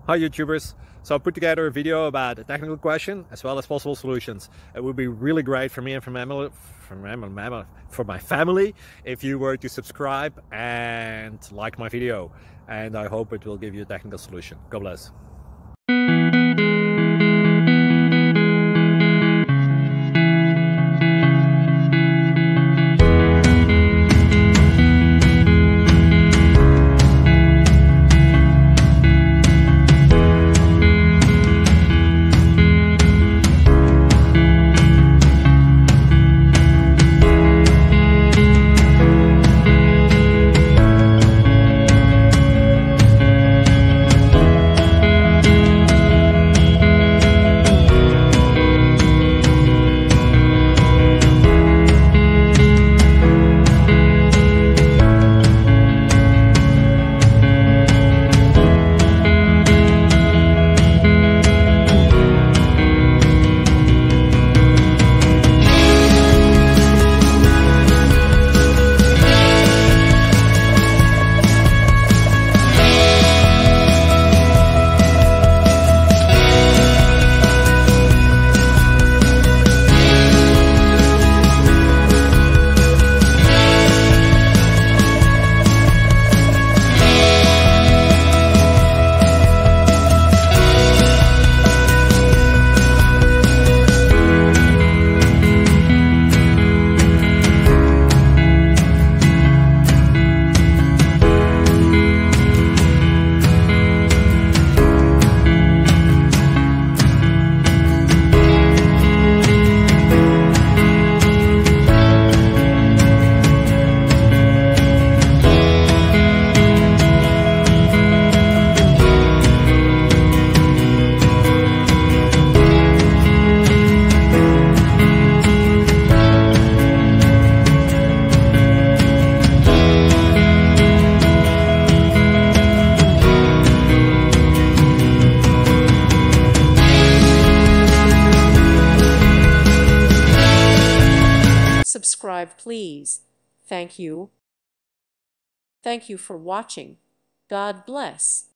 Hi YouTubers! So I put together a video about a technical question as well as possible solutions. It would be really great for me and for my family if you were to subscribe and like my video, and I hope it will give you a technical solution. God bless. Subscribe, please. Thank you. Thank you for watching. God bless.